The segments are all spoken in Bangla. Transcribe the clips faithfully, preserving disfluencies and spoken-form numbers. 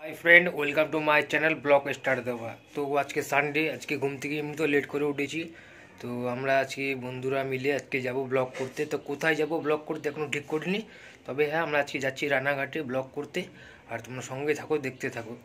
Hi friend welcome to my channel blog star Deva. तो आज के सानडे आज के घूम থেকে এমনি তো লেট করে উঠেছি। তো আমরা আজকে বন্ধুরা মিলে আজকে যাব ব্লগ করতে। তো কোথায় যাব ব্লগ করতে এখনো ঠিক করিনি, তবে হ্যাঁ আমরা আজকে যাচ্ছি রানাঘাটে ব্লগ করতে। আর তোমরা সঙ্গে থাকো, দেখতে থাকো।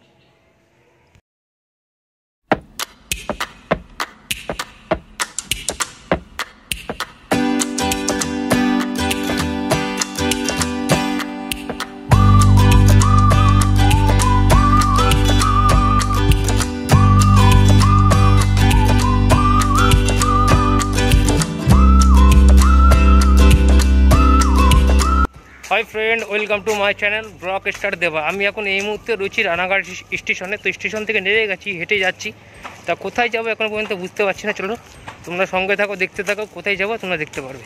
Hi friend welcome to my channel blog star Deva. আমি এখন এই মুহূর্তে রয়েছি রানাঘাট স্টেশনে। তো স্টেশন থেকে নেমে গেছি, হেঁটে যাচ্ছি। তা কোথায় যাবো এখন পর্যন্ত বুঝতে পারছি না। চলো তোমরা সঙ্গে থাকো, দেখতে থাকো। কোথায় যাবো তোমরা দেখতে পারবে।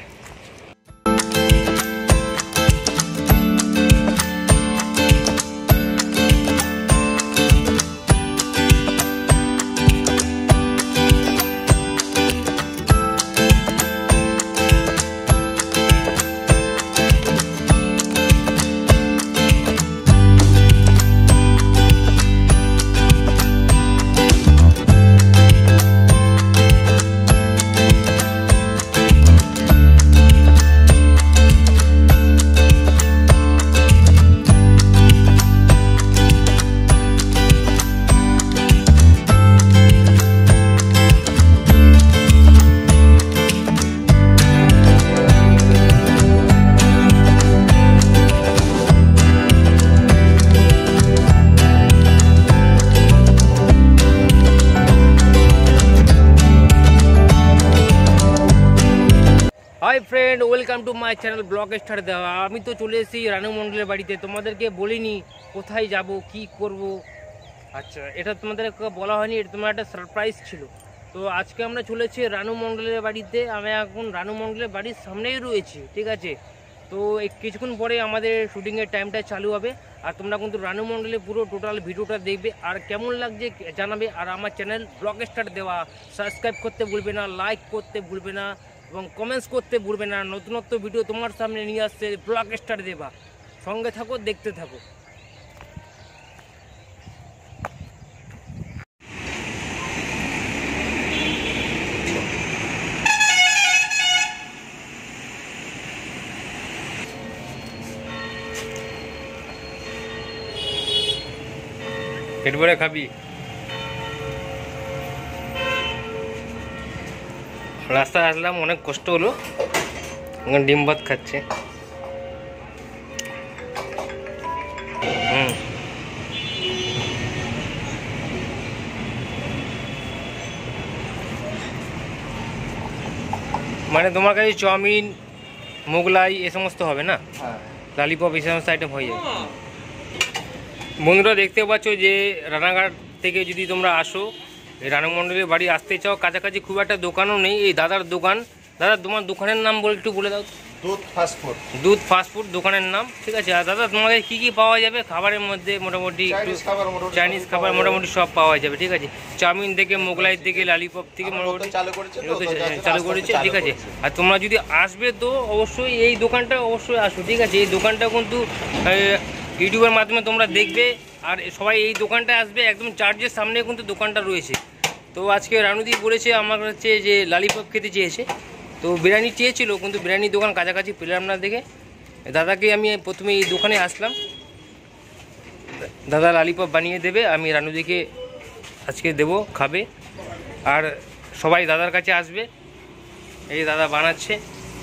Hi friend welcome to my channel blog star Deva. আমি তো চলে এসেছি রানু মণ্ডলের বাড়িতে। তোমাদেরকে বলিনি কোথায় যাব কি করব। আচ্ছা, এটা তোমাদেরকে বলা হয়নি, এটা তোমার একটা সারপ্রাইজ ছিল। তো আজকে আমরা চলেছি রানু মণ্ডলের বাড়িতে। আমি এখন রানু মণ্ডলের বাড়ির সামনেই রয়েছি, ঠিক আছে। তো এই কিছুক্ষণ পরে আমাদের শুটিংয়ের টাইমটা চালু হবে। আর তোমরা কিন্তু রানু মণ্ডলের পুরো টোটাল ভিডিওটা দেখবে আর কেমন লাগছে জানাবে। আর আমার channel blog star Deva subscribe করতে ভুলবে না, লাইক করতে ভুলবে না এবং কমেন্টস করতে ভুলবে না। নতুনত্ব ভিডিও তোমার সামনে নিয়ে আসছে ব্লগ স্টার দেবা। সঙ্গে থাকো, দেখতে থাকো। পেট ভরে খাবি? রাস্তায় আসলাম, অনেক কষ্ট হলো। ডিম ভাত খাচ্ছে। হুম মানে তোমার কাছে চাউমিন, মোগলাই এ সমস্ত হবে না? লালিপপ এই সমস্ত আইটেম হয়ে যাবে। বন্ধুরা দেখতে পাচ্ছ যে রানাঘাট থেকে যদি তোমরা আসো রানু মণ্ডলের বাড়ি আসতে চাও, কাছাকাছি খুব একটা দোকানও নেই। এই দাদার দোকান। দাদা তোমার দোকানের নাম বলে একটু বলে দাও। দুধ ফাস্টফুড। দুধ ফাস্টফুড দোকানের নাম, ঠিক আছে। আর দাদা তোমাদের কি কি পাওয়া যাবে খাবারের মধ্যে? মোটামুটি একটু চাইনিজ খাবার মোটামুটি সব পাওয়া যাবে, ঠিক আছে। চাউমিন থেকে মোগলাই থেকে লালিপপ থেকে মোটামুটি চালু করেছে, ঠিক আছে। আর তোমরা যদি আসবে তো অবশ্যই এই দোকানটা অবশ্যই আসো, ঠিক আছে। এই দোকানটা কিন্তু ইউটিউবের মাধ্যমে তোমরা দেখবে। আর সবাই এই দোকানটা আসবে, একদম চার্চের সামনে কিন্তু দোকানটা রয়েছে। তো আজকে রানুদি বলেছে আমার হচ্ছে যে লালিপপ খেতে চেয়েছে। তো বিরিয়ানি চেয়েছিল, কিন্তু বিরিয়ানির দোকান কাছাকাছি পেলাম না দেখে দাদাকে আমি প্রথমে এই দোকানে আসলাম। দাদা লালিপপ বানিয়ে দেবে, আমি রানুদিকে আজকে দেব, খাবে। আর সবাই দাদার কাছে আসবে। এই দাদা বানাচ্ছে।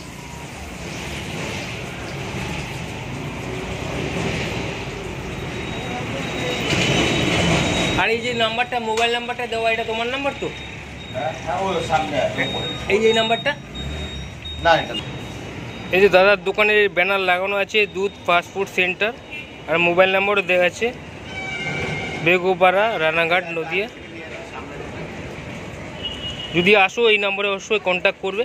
আর এই যে নাম্বারটা, মোবাইল নাম্বারটা দেওয়া, এটা তোমার নাম্বার তো? এই যে নাম্বারটা না, এটা এই যে দাদার দোকানের ব্যানার লাগানো আছে, দুধ ফাস্টফুড সেন্টার। আর মোবাইল নাম্বারও দেওয়া আছে, বেগুপাড়া, রানাঘাট, নদিয়া। যদি আসো এই নম্বরে অবশ্যই কন্ট্যাক্ট করবে।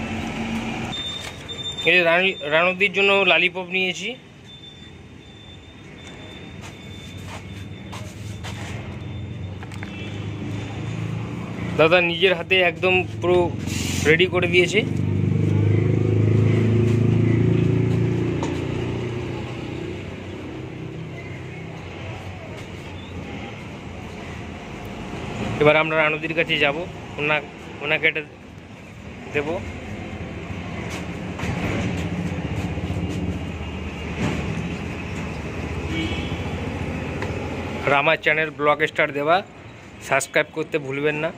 এই রানুদির জন্য লালিপপ নিয়েছি। দাদা নিজের হাতে একদম পুরো রেডি করে দিয়েছে। এবার আমরা রানুদির কাছে যাব, ওনা ওনাকে এটা দেব। আর আমার channel blog star Deva subscribe করতে ভুলবেন না।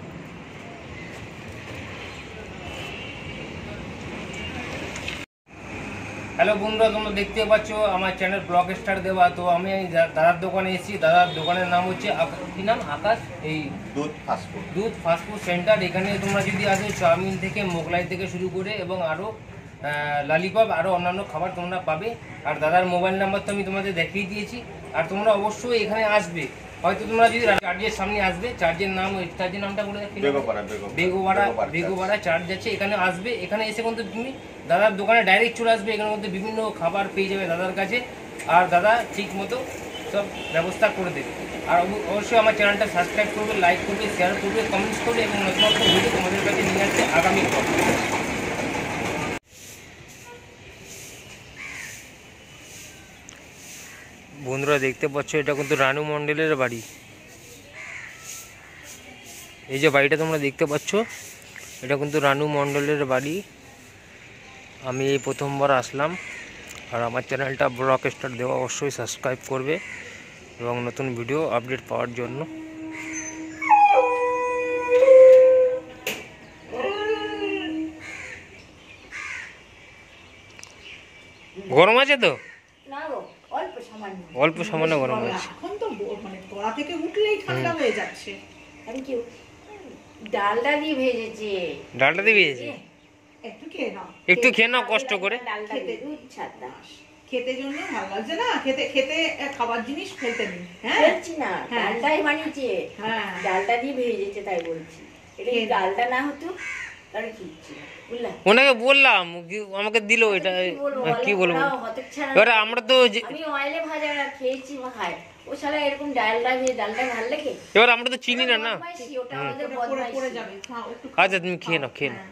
হ্যালো বন্ধুরা, তোমরা দেখতে পাচ্ছ আমার চ্যানেল ব্লগ স্টার দেওয়া। তো আমি দাদার দোকানে এসেছি। দাদার দোকানের নাম হচ্ছে কি নাম? আকাশ এই দুধ ফাস্টফুড দুধ ফাস্টফুড সেন্টার। এখানে তোমরা যদি আসো চাউমিন থেকে মোগলাই থেকে শুরু করে এবং আরও লালিপপ আরও অন্যান্য খাবার তোমরা পাবে। আর দাদার মোবাইল নাম্বার তো আমি তোমাদের দেখিয়ে দিয়েছি। আর তোমরা অবশ্যই এখানে আসবে। হয়তো তোমরা যদি চার্জের সামনে আসবে, চার্জের নাম চার্জের নামটা বলে বেগোবাড়া বেগোবাড়া চার্জ আছে, এখানে আসবে। এখানে এসে কিন্তু তুমি দাদার দোকানে ডাইরেক্ট চলে আসবে। এখানের মধ্যে বিভিন্ন খাবার পেয়ে যাবে দাদার কাছে। আর দাদা ঠিক মতো সব ব্যবস্থা করে দেবে। আর অবশ্যই আমার চ্যানেলটা সাবস্ক্রাইব করবে, লাইক করবে, শেয়ার করবে, কমেন্টস করবে এবং নতুন নতুন ভিডিও তোমাদের কাছে নিয়ে আসছে আগামী পর। বন্ধুরা দেখতে পাচ্ছ এটা কিন্তু রানু মণ্ডলের বাড়ি। এই যে বাড়িটা তোমরা দেখতে পাচ্ছ এটা কিন্তু রানু মণ্ডলের বাড়ি। আমি এই প্রথমবার আসলাম। আর আমার চ্যানেলটা ব্লগ স্টার দেওয়া অবশ্যই সাবস্ক্রাইব করবে এবং নতুন ভিডিও আপডেট পাওয়ার জন্য। গরম আছে তো? অল্প সামান্য গরম আছে। এখন তো মানে কড়া থেকে উঠলেই ঠান্ডা হয়ে যাচ্ছে। আমি কি ডালটা দিয়ে ভেজেছি। ডালটা দিয়ে ভেজেছি? একটু খেয়ে নাও, একটু খেয়ে নাও কষ্ট করে। খেতে খেতে জন্য ভালো লাগছে না? খেতে খেতে খাবার জিনিস ফেলতে নেই। হ্যাঁ ফেলছি না, ডালটাই বানিয়েছে। হ্যাঁ ডালটা দিয়ে ভেজেছে তাই বলছি। এটা কি ডালটা না হতো তাহলে কি বুঝলা? ওনাকে বললাম, আমাকে দিল এটা। কি বলবো এবারে? আমরা তো আমি অয়েলে ভাজা খেয়েছি বা খাই, ও শালা এরকম ডালটা দিয়ে ডালটা ভালো লাগে। এবার আমরা তো চিনি না না। ওটা আমাদের বদমাইশি পড়ে যাবে। আচ্ছা তুমি খেয়ে নাও, খেয়ে নাও।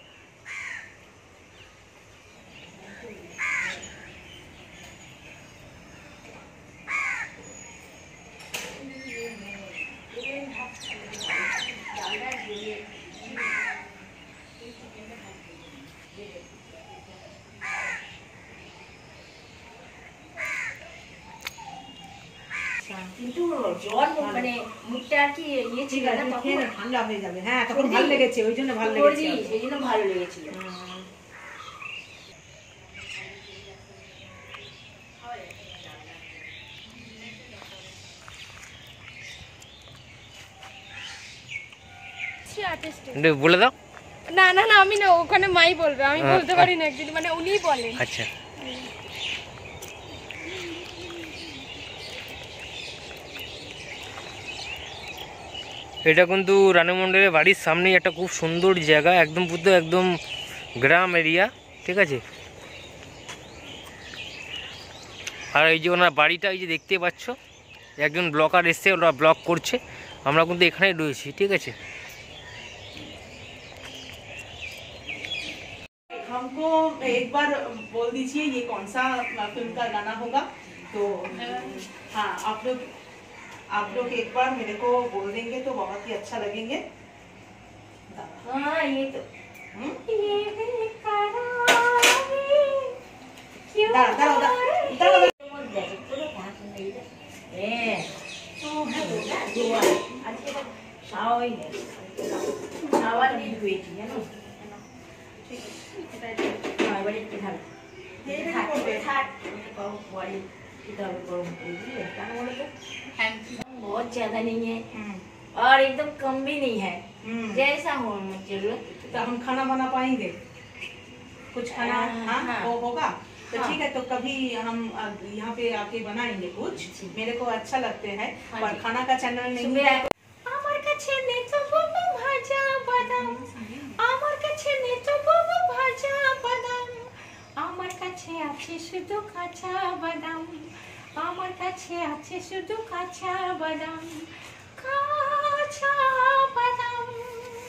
কিন্তু জ্বর মানে মুখটা আর কি ইয়ে ছিল না, তখন ঠান্ডা হয়ে যাবে। হ্যাঁ তখন ভালো লেগেছে, ওই জন্য ভালো লেগেছে, সেই জন্য ভালো লেগেছিল। বলে দাও। না না না আমি না, ওখানে মাই বলবে, আমি বলতে পারি না একদিন, মানে উনিই বলেন। আচ্ছা এটা কিন্তু রানু মণ্ডলের বাড়ির সামনেই একটা খুব সুন্দর জায়গা, একদম পুরো একদম গ্রাম এরিয়া, ঠিক আছে। আর এই যে ওনার বাড়িটা এই যে দেখতে পাচ্ছ, একজন ব্লগার এসছে, ওরা ব্লগ করছে, আমরা কিন্তু এখানেই রয়েছি, ঠিক আছে। हमको एक बार बोल दीजिए ये कौन सा फिल्म का गाना होगा, तो हाँ आप लोग आप लोग एक बार मेरे को बोल देंगे तो बहुत ही अच्छा लगेंगे। हाँ ये तो बहुत ज्यादा नहीं है और एकदम कम भी नहीं है, जैसा हो जरूरत। तो हम खाना बना पाएंगे कुछ खाना? हाँ, हाँ वो होगा तो हाँ। ठीक है, तो कभी हम यहाँ पे आके बनाएंगे कुछ, मेरे को अच्छा लगते हैं। हाँ, पर खाना का चैनल नहीं है। আমার কাছে নেতো বাবু ভাজা বাদাম, আমার কাছে নেতো বাবু ভাজা বাদাম, আমার কাছে আছে শুধু কাঁচা বাদাম, আমার কাছে আছে শুধু কাঁচা বাদাম, কাঁচা বাদাম।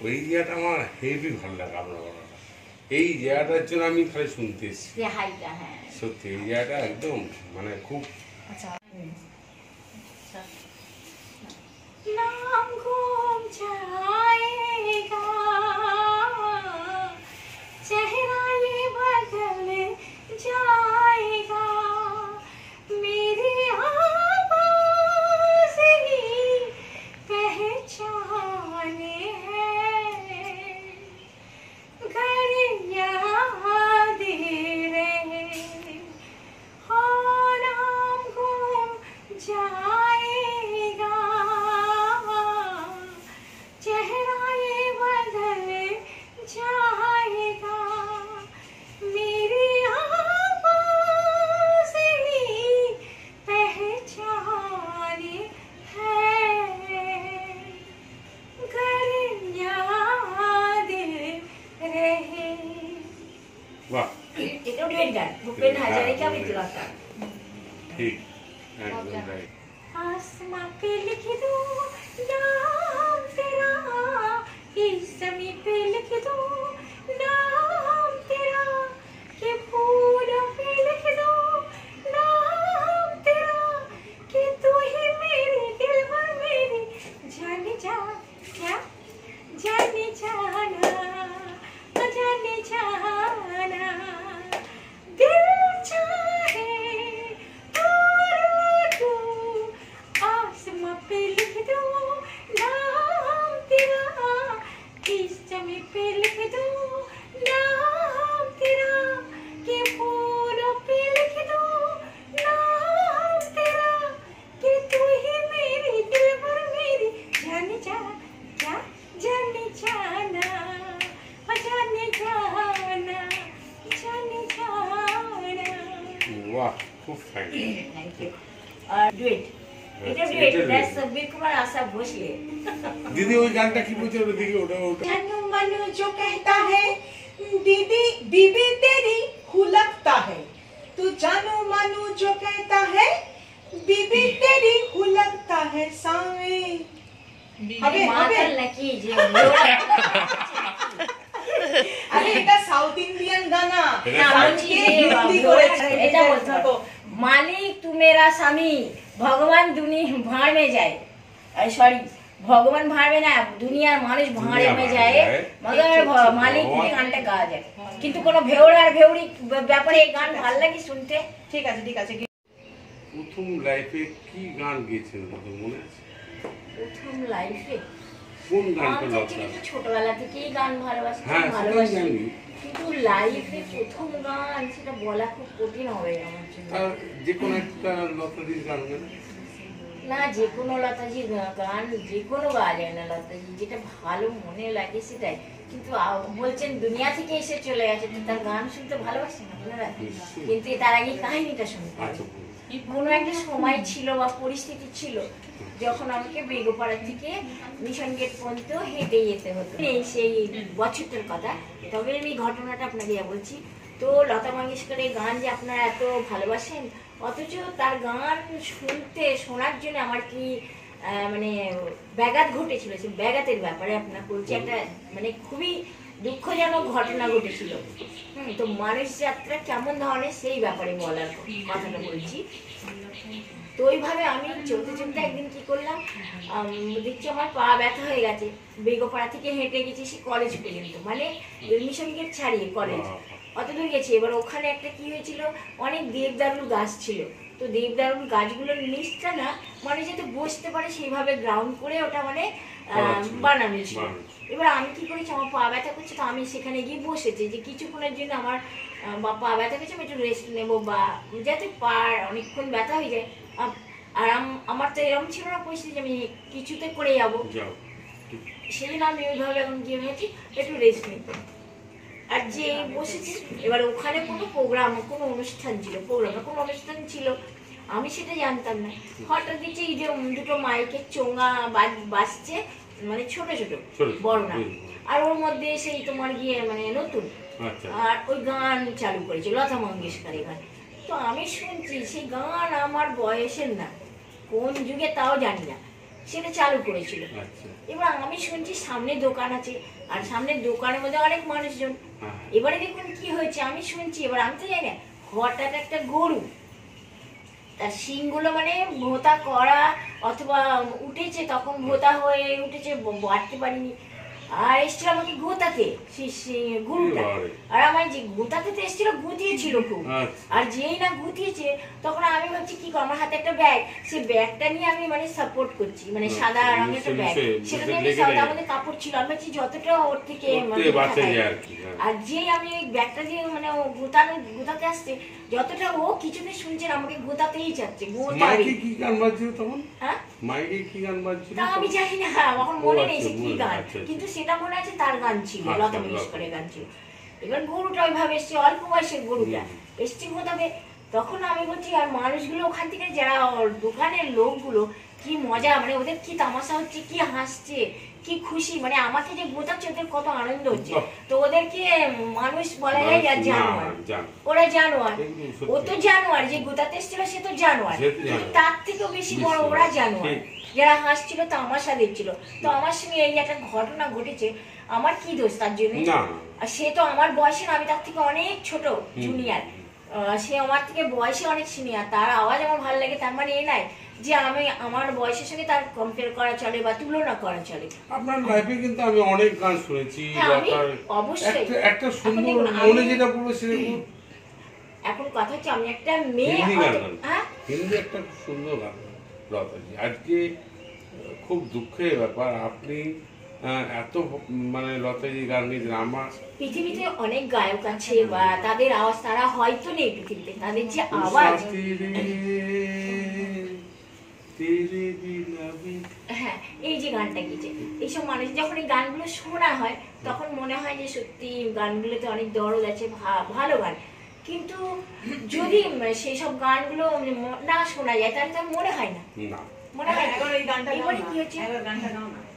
এই জায়গাটা আমার হেভি ভালো লাগে আপনার কথাটা। এই জায়গাটার জন্য আমি খালি শুনতে এসেছি যে হাইটা, হ্যাঁ সত্যি এই জায়গাটা একদম মানে খুব अच्छा नाम घूम जाएगा, चेहरा ये बदल जाएगा, मेरी आवाज़ ही पहचाने हैं, घर याद रहे हो, नाम घूम जाएगा, चेहरा ये बदल जाएगा, मेरी आवाज़ ही पहचाने हैं, घर याद रहे। বাহ এটাও ডুয়েট গান, ভূপেন হাজারিকা মৃত্যুলতা। ঠিক একদম রাইট। आसमां पे लिख दूं नाम तेरा, इस ज़मीं पे लिख दूं नाम तेरा, कि फूलों पे लिख दूं नाम तेरा, कि तू ही मेरी दिलबर मेरी जाने जा, क्या जाने जाना, जाने जाना, दिल चाहे और तू, आसमां पे लिख दूं नाम तेरा, इस ज़मीं पे लिख दूं नाम तेरा, कि फूलों पे लिख दूं नाम तेरा, कि तू ही मेरी दिलबर मेरी जाने जा, क्या जाने जाना, जाने जाना, जाने जाना। বাহ খুব ফাইন। Thank you. আর ডুয়েট, এটা ডুয়েট, দ্যাটস বীর কুমার আশা ভোসলে। দিদি ওই গানটা কি বলছে ওটা দিকে ওটা ওটা जानू मनू जो कहता है दीदी बीबी तेरी हुलकता है, तू जानू मनू जो कहता है बीबी तेरी हुलकता है सावे अबे अबे মাতাল নাকি যে अरे এটা সাউথ ইন্ডিয়ান গানা এটা বলছি হিন্দি করেছে এটা বলতে হবে। মালিক তু মেরা স্বামী, ভগবান দুনি ভাঁড় মে যায়, সরি ভগবান ভাঁড় মে না, দুনিয়ার মানুষ ভাঁড়ে মে যায়, মগর ভ- মালিক তুমি গানটা গাওয়া যায়। কিন্তু কোনো ভেউড় আর ভেউড়ি ব্যাপারে এই গান ভালো লাগে শুনতে। ঠিক আছে ঠিক আছে প্রথম লাইফে কি গান গেয়েছেন তোদের মনে আছে? প্রথম লাইফে কোন গানটা আমি লতা? actually তো ছোটবেলা থেকেই গান ভালোবাসতাম, হ্যাঁ, সেটাই ভালোবাসি, জানি। কিন্তু লাইফে প্রথম গান সেটা বলা খুব কঠিন হবে আমার জন্য। আর যে কোনো একটা লতাদির গান গান না, যে কোনো লতাজির গান যে কোনো গাওয়া যায় না, লতাজি যেটা ভালো মনে লাগে সেটাই। কিন্তু আ- বলছেন দুনিয়া থেকে এসে চলে গেছে, তো তার গান শুনতে ভালোবাসেন আপনারা, কিন্তু তার আগে কাহিনীটা শুনতে হবে। আচ্ছা বলুন। কোনো একটা সময় ছিল বা পরিস্থিতি ছিল যখন আমাকে বেগোপাড়া থেকে মিশন গেট পর্যন্ত হেঁটে যেতে হতো, এই সেই বছরটার কথা। তবে আমি ঘটনাটা আপনাকে যা বলছি, তো লতা মঙ্গেশকরের গান যে আপনারা এত ভালোবাসেন, অথচ তার গান শুনতে শোনার জন্য আমার কি আহ, মানে ব্যাঘাত ঘটেছিল, সেই ব্যাঘাতের ব্যাপারে আপনার বলছি, একটা মানে খুবই দুঃখজনক ঘটনা ঘটেছিল। হুম, তো মানুষ যাত্রা কেমন ধরনের সেই ব্যাপারে বলার কথাটা বলছি। তো ওইভাবে আমি চলতে চলতে একদিন কি করলাম, আম, দেখছি আমার পা ব্যথা হয়ে গেছে, বেগোপাড়া থেকে হেঁটে গেছি সে কলেজ পর্যন্ত, মানে মিশন গেট ছাড়িয়ে কলেজ অত দূর গেছি। এবার ওখানে একটা কি হয়েছিল, অনেক দেবদারুল গাছ ছিল, তো দেবদারুল গাছগুলোর নিচটা না মানে যাতে বসতে পারে সেইভাবে গ্রাউন্ড করে ওটা মানে আহ, বানানো ছিল। এবার আমি কি করেছি, আমার পা ব্যথা করছে, তো আমি সেখানে গিয়ে বসেছি যে কিছুক্ষণের জন্য আমার আহ, বা পা ব্যথা করছে, আমি একটু রেস্ট নেবো, বা যাতে পা অনেকক্ষণ ব্যথা হয়ে যায়। আম- আর আম- আমার তো এরকম ছিল না পরিস্থিতি যে আমি কিছুতে করে যাবো, যাও সেই জন্য আমি ওইভাবে এখন গিয়ে ভেবেছি একটু রেস্ট নিতে। আর যে বসেছি, এবার ওখানে কোনো প্রোগ্রাম কোনো অনুষ্ঠান ছিল, প্রোগ্রাম কোনো অনুষ্ঠান ছিল, আমি সেটা জানতাম না। হঠাৎ দেখছি এই যে দুটো মাইকের চোঙা বাজ- বাজছে, মানে ছোট ছোট ছোট, বড় না, হুম। আর ওর মধ্যে সেই তোমার গিয়ে মানে নতুন, আচ্ছা আর ওই গান চালু করেছে লতা মঙ্গেশকরের গান। তো আমি শুনছি সেই গান আমার বয়সের না, কোন যুগে তাও জানি না, সেটা চালু করেছিল। আচ্ছা এবার আমি শুনছি সামনে দোকান আছে, আর সামনে দোকানের মধ্যে অনেক মানুষজন। হ্যাঁ। এবারে দেখুন কি হয়েছে, আমি শুনছি, এবার আমি তো জানি না, হঠাৎ একটা গরু তার শিংগুলো মানে ভোতা করা অথবা উঠেছে, তখন ভোতা হয়ে উঠেছে, বাড়তে পারিনি, আর এসছিল আমাকে গোতাতে গরুটা। আর আমার যে গোতাতে তো এসছিল গুতিয়েছিল খুব, আর যেই না গুতিয়েছে তখন আমি ভাবছি কি আমার হাতে একটা ব্যাগ, সেই ব্যাগটা নিয়ে আমি মানে সাপোর্ট করছি, মানে সাদা রঙের একটা ব্যাগ, সেটা নিয়ে সাদা আমাদের কাপড় ছিল, আমি ভাবছি যতটা ওর থেকে আর যেই আমি ওই ব্যাগটা দিয়ে মানে ও গোতানো গোতাতে আসছে, যতটা ও কিছুতে শুনছেন আমাকে গোতাতেই যাচ্ছে। কি গান বাজছিল তখন? হ্যাঁ মাইকে কি গান বাজছিল তা আমি জানি না, আমার মনে নেই সে কি গান, কিন্তু সেটা মনে আছে তার গান ছিল, লতা মঙ্গেশকরের গান ছিল। এবার গরুটা ওইভাবে এসছে, অল্প বয়সের গরুটা এসছে গোতাবে, তখন আমি বলছি আর মানুষগুলো ওখান থেকে যারা দোকানের লোকগুলো কি মজা, মানে ওদের কি তামাশা হচ্ছে, কি হাসছে, কি খুশি, মানে আমাকে যে গোতাচ্ছে ওদের কত আনন্দ হচ্ছে। তো ওদেরকে মানুষ বলা যায় আর জানোয়ার, ওরা জানোয়ার, ও তো জানোয়ার, যে গোতাতে এসেছিল সে তো জানোয়ার, তার থেকেও বেশি বড় ওরা জানোয়ার, যারা হাসছিল তামাশা দেখছিল। তো আমার সঙ্গে এই একটা ঘটনা ঘটেছে, আমার কি দোষ তার জন্য? আর সে তো আমার বয়সের, আমি তার থেকে অনেক ছোট জুনিয়র, সে আমার থেকে বয়সে অনেক সিনিয়র, তার আওয়াজ আমার ভালো লাগে, তার মানে এই নাই যে আমি আমার বয়সের সঙ্গে তার কম্পেয়ার করা চলে বা তুলনা করা চলে। আপনার লাইফে কিন্তু আমি অনেক গান শুনেছি, অবশ্যই একটা সুন্দর মনে যেটা পড়লো সেটা এখন কথা হচ্ছে আমি একটা মেয়ে, হ্যাঁ হিন্দি একটা সুন্দর গান লতাজি। আজকে খুব দুঃখের ব্যাপার আপনি এত মানে লতাজি গান নিয়েছেন। আমার পৃথিবীতে অনেক গায়ক আছে বা তাদের আওয়াজ তারা হয়তো নেই পৃথিবীতে, তাদের যে আওয়াজ, হ্যাঁ এই যে গানটা গিয়েছে, এইসব মানুষ যখন এই গানগুলো শোনা হয় তখন মনে হয় যে সত্যি গানগুলোতে অনেক দরদ আছে, ভালো গান। কিন্তু যদি সেই সব গানগুলো না শোনা যায় তাহলে তো মনে হয় না, মনে হয় এবার এই গানটা এবারে কি হচ্ছে, এবার গানটা গাও না,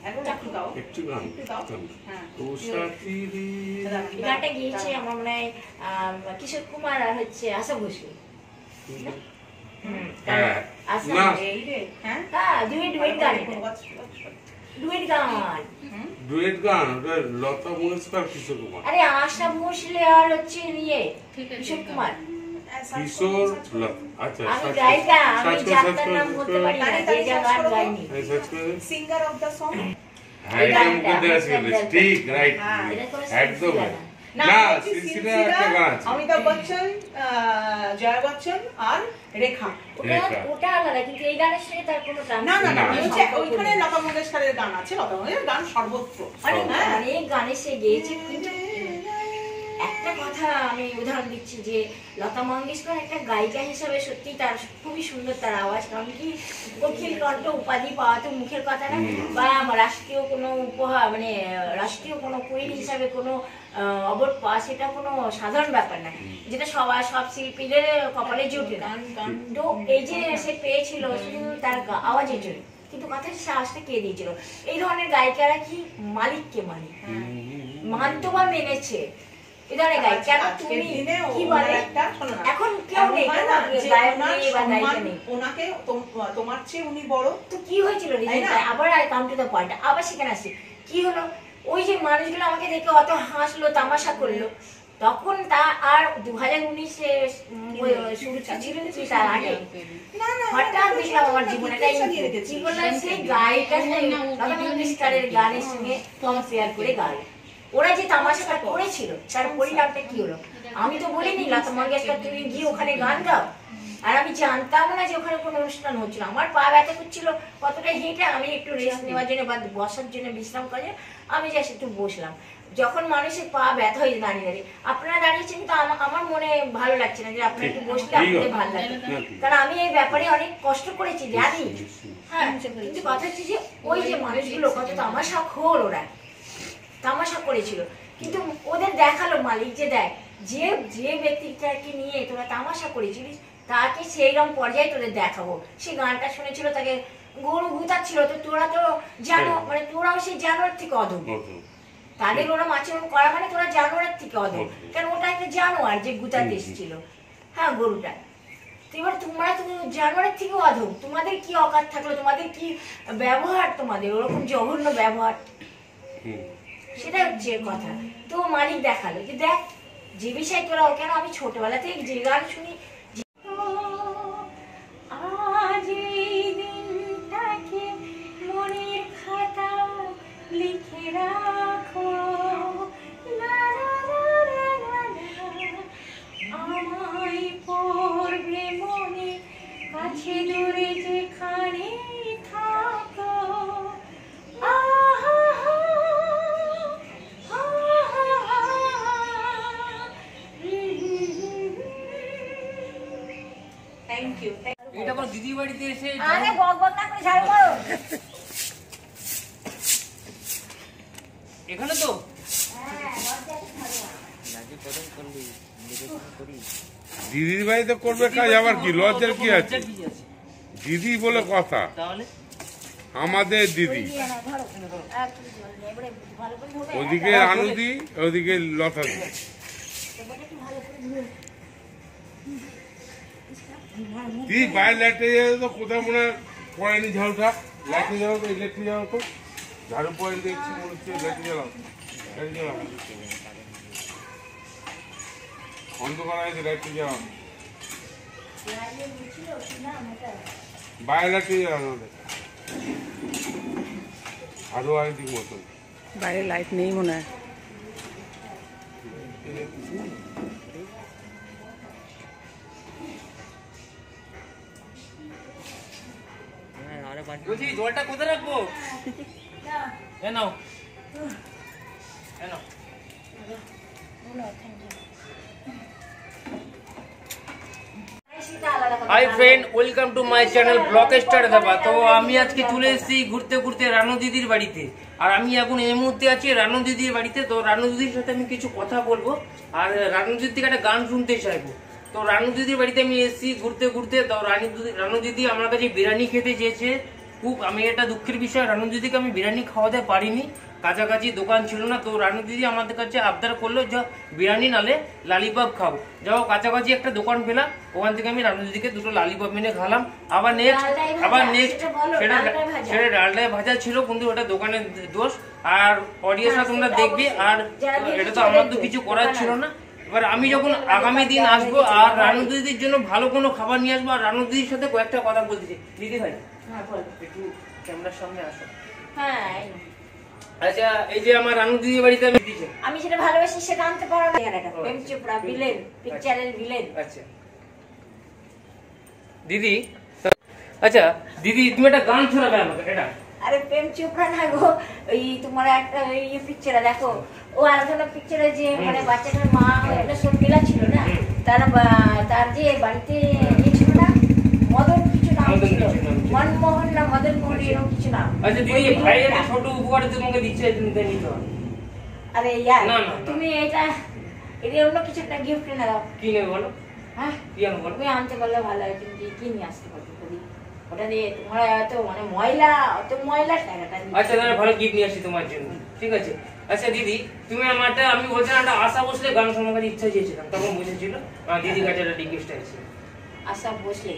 গানটা গিয়েছে আমার মনে হয় কিশোর কুমার আর হচ্ছে আশা ভোসলে। আরে আশা ভোসলে আর হচ্ছে ইয়ে কিশোর কুমার। আমি গায়িকা, আমি যাত্রার নাম বলতে পারি না, যে যা গান গাইনি। সিঙ্গার অফ দ্য সং, ঠিক রাইট, একদম অমিতাভ বচ্চন, জয়া বচ্চন আর রেখা, ওটা আলাদা, কিন্তু এই গানের সঙ্গে তার কোনো না না না, ওইখানে লতা মঙ্গেশকরের গান আছে, লতা মঙ্গেশকরের গান সর্বত্র অনেক গানে সে গেয়েছে। কিন্তু একটা কথা আমি উদাহরণ দিচ্ছি যে লতা মঙ্গেশকর একটা গায়িকা হিসাবে সত্যি তার খুবই সুন্দর তার আওয়াজ, কারণ কি কোকিল কণ্ঠ উপাধি পাওয়া তো মুখের কথা না, বা রাষ্ট্রীয় কোনো উপহার মানে রাষ্ট্রীয় কোনো কুইন হিসাবে কোনো অবর্ড পাওয়া সেটা কোনো সাধারণ ব্যাপার না, যেটা সবার সব শিল্পীদের কপালে জুটে না। তো এই যে সে পেয়েছিল শুধু তার আওয়াজের জন্য, কিন্তু কথা সাহসটা কে দিয়েছিল? এই ধরনের গায়িকারা কি মালিককে মানে মানতো বা মেনেছে, তোমার চেয়ে উনি বড়, তো কি হয়েছিল আবার কাম টু দ্য পয়েন্ট, আবার সেখানে আসছে কি হলো, ওই যে মানুষগুলো আমাকে দেখে অত হাসলো তামাশা করলো, তখন তা আর দু হাজার উনিশে শুরু ছিল তার আগে হঠাৎ দেখলাম আমার জীবনে কি বললাম, সেই গায়িকার গানের সঙ্গে কম্পেয়ার করে গান, ওরা যে তামাশাটা করেছিল তার পরিণামটা কি হলো? আমি তো বলিনি লতা মঙ্গেশকর তুমি গিয়ে ওখানে গান গাও, আর আমি জানতাম না যে ওখানে কোনো অনুষ্ঠান হচ্ছিল, আমার পা ব্যথা করছিল কতটা হেঁটে, আমি একটু রেস্ট নেওয়ার জন্য বা বসার জন্য বিশ্রাম করে আমি জাস্ট একটু বসলাম। যখন মানুষের পা ব্যথা হয়েছে দাঁড়িয়ে দাঁড়িয়ে, আপনারা দাঁড়িয়েছেন কিন্তু আমার মনে ভালো লাগছে না যে আপনারা একটু বসলে আপনাদের ভালো লাগবে, কারণ আমি এই ব্যাপারে অনেক কষ্ট করেছি জানি। হ্যাঁ, কিন্তু কথা হচ্ছে যে ওই যে মানুষগুলো কত তামাশা খোর, ওরা তামাশা করেছিল, কিন্তু ওদের দেখালো মালিক যে দেখ যে যে ব্যক্তিটাকে নিয়ে তোরা তামাশা করেছিলিস তাকে সেই রকম পর্যায়ে তোদের দেখাবো। সে গানটা শুনেছিল, তাকে গরু গুতাচ্ছিল, তো তোরা তো জানো মানে তোরাও সেই জানোয়ার থেকে অধম, তাদের ওরম আচরণ করা মানে তোরা জানোয়ারের থেকে অধম, কারণ ওটা একটা জানোয়ার যে গুতাতে এসেছিল। হ্যাঁ গরুটা তো এবার তোমরা তুমি জানোয়ারের থেকেও অধম, তোমাদের কি অকাত থাকলো, তোমাদের কি ব্যবহার, তোমাদের ওরকম জঘন্য ব্যবহার, সেটা হচ্ছে কথা। তো মালিক দেখালো যে দেখ যে বিষয় তোরা, কেন আমি ছোটবেলা থেকে যে গান শুনি, আজ এই দিনটাকে মনের খাতা লিখে রাখো, লা লা লা লা লা লা। আমায় পড়বে মনে, কাছে দূরে যেখানে থাকো। আহা হা, আহা হা। Thank you. এটা আমার দিদি বাড়িতে এসে আরে বক বক না করে ঝাড়ু করো। এখানে তো হ্যাঁ, লজ্জাকে ঝাড়ু করো। দিদির বাড়িতে করবে কাজ, আবার কি লজ্জার কি আছে? কি আছে দিদি বলে কথা, তাহলে? আমাদের দিদি। দিয়ে নাও, ধরো। আর তুমি জল দিয়ে এবারে ভালো করে ধোবে। ওদিকে রানুদি, ওদিকে লতা দি। এবারে একটু ভালো করে ধুয়ে। দিদি বাইরে লাইটে যাবে তো, কোথায় মনে হয় পড়েনি ঝাড়ুটা? লাইটে যাও তো, ইলেকট্রিক যাও তো, ঝাড়ু পড়ে দেখছি মনে হচ্ছে। লাইটে জ্বালাও, লাইটে জ্বালাও, অন্ধকার আছে, লাইটে যাও, লাইনে বুঝছিল কি না এটা? বাইরে লাইটে জ্বালাও, আরো আগে ঠিক মতন। বাইরে লাইট নেই মনে হয়। বলছি জলটা কোথায় রাখবো? এ নাও, এ নাও। Hi friend, welcome to my channel blog star Deva. তো আমি আজকে চলে এসেছি ঘুরতে ঘুরতে রানু দিদির বাড়িতে, আর আমি এখন এই মুহূর্তে আছি রানু দিদির বাড়িতে। তো রানু দিদির সাথে আমি কিছু কথা বলবো, আর রানু দিদির থেকে একটা গান শুনতে চাইবো। তো রানু দিদির বাড়িতে আমি এসেছি ঘুরতে ঘুরতে। তো রানু দিদি রানু দিদি আমার কাছে বিরিয়ানি খেতে চেয়েছে খুব। আমি এটা দুঃখের বিষয়, রানু দিদিকে আমি বিরিয়ানি খাওয়াতে পারিনি, কাছাকাছি দোকান ছিল না। তো রানু দিদি আমাদের কাছে আবদার করলো যে বিরিয়ানি নালে লালিপপ খাও। যাও কাছাকাছি একটা দোকান পেলাম, ওখান থেকে আমি রানু দিদিকে দুটো লালিপপ এনে খালাম। আবার নেক্সট ডালটাই ভাজা, আবার নেক্সট সেটা বলো, সেটা ডালটাই ভাজা। সেটা ডালটায় ভাজা ছিল, কিন্তু ওটা দোকানের দোষ। আর অডিয়েন্সরা তোমরা সেটা দেখবে, অবশ্যই। আর যারা এটা তো দেখেছে আমার তো ওদের কিছু দোষ, করার দোকানে ছিল আছে। না। এবার আমি যখন আগামী দিন আসবো আর রানু দিদির জন্য ভালো কোনো খাবার নিয়ে আসবো, আর রানু দিদির সাথে কয়েকটা কথা বলতে চাই। দিদি ভাই হ্যাঁ, বলো। একটু ক্যামেরার সামনে আসো। হ্যাঁ, এই নাও। আচ্ছা, এই যে আমার রানু দিদির বাড়িতে আমি দিয়েছি। আমি সেটা ভালোবাসি, সেটা আনতে পারো না। এটা প্রেম চোপড়া ভিলেন, পিকচারের ভিলেন। আচ্ছা দিদি, আচ্ছা দিদি তুমি একটা গান শোনাবে আমাকে। এটা আরে প্রেম চোপড়া না গো, ওই তোমার একটা ওই পিকচারে দেখো, ও আলাদা পিকচারে যে মানে বাচ্চাটার মা একটা শর্মিলা ছিল না, তার বা- তার যে বাড়িতে ইয়ে ছিল না, মদন কিছু নাম মদন ছিল, কিছু নাম ছিল। মনমোহন না মদন মোহন এরকম কিছু নাম। আচ্ছা দিদি, ওই ভাই একটা ভিলেনটা। ছোট উপকার তোমাকে দিচ্ছে, তুমি তো নিতে হবে। আরে ইয়ার না, না, না। তুমি এটা এটা অন্য কিছু একটা গিফট কিনে দাও। কি নেবে বলো, হ্যাঁ, কি আনবো বলো? তুমি আনতে পারলে ভালো হয়। তুমি কি নিয়ে আসতে পারবে যদি ওটা দিয়ে তোমার এত মানে ময়লা, অত ময়লা টাকাটা দিতে- আচ্ছা তাহলে ভালো গিফট নিয়ে আসি তোমার জন্য, ঠিক আছে। আচ্ছা দিদি, তুমি আমারটা আমি বলছিলাম একটা আশা বসলে গান শোনার কাছে ইচ্ছা চেয়েছিলাম, তখন বুঝেছিল আমার দিদির কাছে একটা রিকোয়েস্ট আছে। আশা বসলে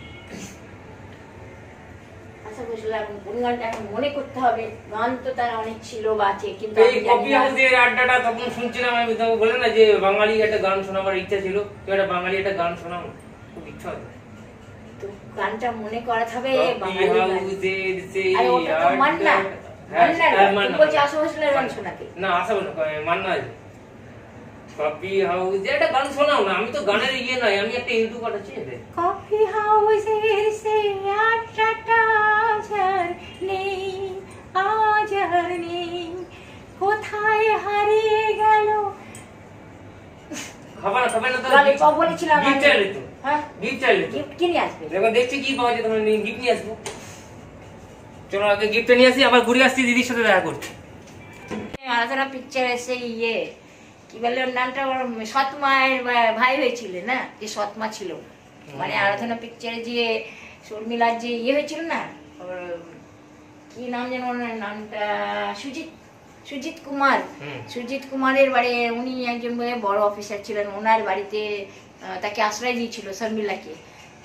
আশা বসলে এখন কোন গানটা এখন মনে করতে হবে। গান তো তার অনেক ছিল বা আছে, কিন্তু এই আমি জানি কপি না। হাউসের আড্ডাটা তখন শুনছিলাম, আমি তোমাকে বলে না যে বাঙালি একটা গান শোনাবার ইচ্ছা ছিল, তো একটা বাঙালি একটা গান শোনাও, খুব ইচ্ছা হতো। তো গানটা মনে করাতে হবে কপি বাঙালি গান। হাউসের সেই আরে ওটা তো মান্না, আড্ডা- হ্যাঁ, মান্না হ্যাঁ, তুমি মান্না। বলছো আশা বসলে গান শোনাতে। না আশা বলো মান্না আছে। কপি হাউস একটা গান শোনাও না, আমি তো গানের ইয়ে নাই, আমি একটা ইউটিউবার আছি। কফি হাউসের সেই আড্ডাটা আজ আর নেই, আজ আর নেই, কোথায় হারিয়ে গেল। খাবার না খাবার না তো ললিপপ বলেছিলাম গিফট আমি। চাইলে তো, হ্যাঁ, গিফট চাইলে তো। গিফট কিনে আসবে। যখন দেখছি কি পাওয়া যায় তখন গিফট নিয়ে আসবো। চলো আগে গিফটটা নিয়ে আসি, আবার ঘুরে আসছি, দিদির সাথে দেখা করছি। আলাদা পিকচার এসে ইয়ে কি বলে ওর নামটা, ওর সৎ মায়ের ভা- ভাই হয়েছিল না, যে সৎ মা ছিল, মানে আরাধনা পিকচারে যে শর্মিলার যে ইয়ে হয়েছিল না, ওর কি নাম যেন ওর নামটা, সুজিত সুজিত কুমার। হুম। সুজিত কুমারের বাড়ি, উনি একজন বড় অফিসার ছিলেন, ওনার বাড়িতে আহ, তাকে আশ্রয় দিয়েছিল শর্মিলাকে।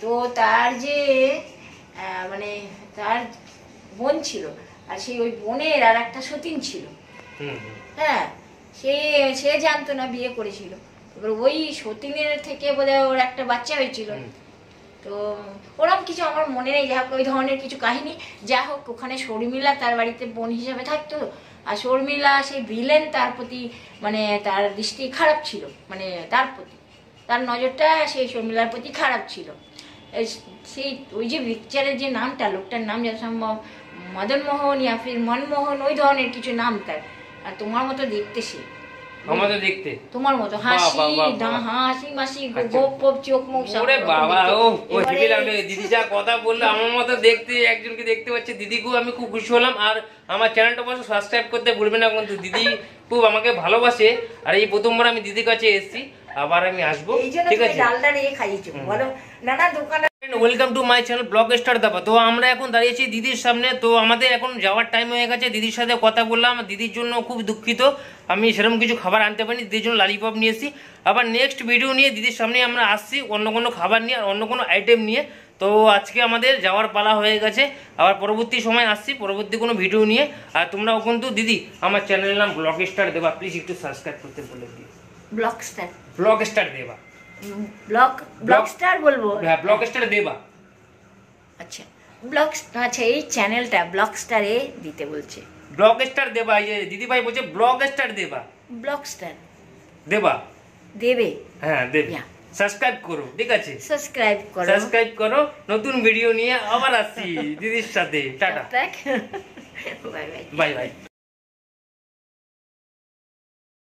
তো তার যে আহ, মানে তার বোন ছিল, আর সেই ওই বোনের আর একটা সতীন ছিল। হুম হুম। হ্যাঁ, সে সে জানতো না বিয়ে করেছিল। এবার ওই সতীনের থেকে বোধহয় ওর একটা বাচ্চা হয়েছিল। তো ওরকম কিছু আমার মনে নেই, যা হোক ওই ধরনের কিছু কাহিনী। যা হোক, ওখানে শর্মিলা তার বাড়িতে বোন হিসেবে থাকতো, আর শর্মিলা সেই ভিলেন, তার প্রতি মানে তার দৃষ্টি খারাপ ছিল, মানে তার প্রতি তার নজরটা সেই শর্মিলার প্রতি খারাপ ছিল। এই- সেই ওই যে পিকচারের যে নামটা, লোকটার নাম যত সম্ভব মদন মোহন ইয়া ফির মনমোহন, ওই ধরনের কিছু নাম তার। আর তোমার মতো দেখতে সে, আমাদের দেখতে তোমার মতো বাহ, হাসি বাহ, বাহ, দা বাহ। হাসি মাসি আচ্ছা। গোপ গোপ চোখ মুখ সব ওরে রকম বাবা, দেখতে। ও ও এবারে- হেভি লাগলো। দিদি যা কথা বললো, আমার মতো দেখতে একজনকে দেখতে পাচ্ছি। দিদিকেও আমি খুব খুশি হলাম। আর আমার চ্যানেলটা অবশ্য সাবস্ক্রাইব করতে ভুলবে না, কিন্তু দিদি খুব আমাকে ভালোবাসে। আর এই প্রথমবার আমি দিদির কাছে এসেছি, আবার আমি আসবো, এই জন্য ঠিক তুমি আছে? ডালটা নিয়ে খাইয়েছো বলো, নানা দোকানে। Welcome to my channel blog star Deva. তো আমরা এখন দাঁড়িয়েছি দিদির সামনে। তো আমাদের এখন যাওয়ার টাইম হয়ে গেছে। দিদির সাথে কথা বললাম। দিদির জন্য খুব দুঃখিত, আমি সেরকম কিছু খাবার আনতে পারিনি। দিদির জন্য লালিপপ নিয়ে এসেছি। আবার নেক্সট ভিডিও নিয়ে দিদির সামনে আমরা আসছি, অন্য কোনো খাবার নিয়ে আর অন্য কোনো আইটেম নিয়ে। তো আজকে আমাদের যাওয়ার পালা হয়ে গেছে, আবার পরবর্তী সময় আসছি পরবর্তী কোনো ভিডিও নিয়ে। আর তোমরাও কিন্তু দিদি আমার চ্যানেলের নাম ব্লগ স্টার দেবা, প্লিজ একটু সাবস্ক্রাইব করতে বলে দিই। Blog star, blog star Deva, blog blog star বলবো। হ্যাঁ ব্লগ স্টার দেবা। আচ্ছা, ব্লগ, আচ্ছা এই চ্যানেলটা ব্লগ স্টারে দিতে বলছে। ব্লগ স্টার দেবা, এই যে দিদি ভাই বলছে blog star Deva. Blog star Deva, দেবে, হ্যাঁ দেবে। Yeah. সাবস্ক্রাইব করো, ঠিক আছে? সাবস্ক্রাইব করো। সাবস্ক্রাইব করো। নতুন ভিডিও নিয়ে আবার আসছি দিদির সাথে। টাটা, বাই বাই। Bye by.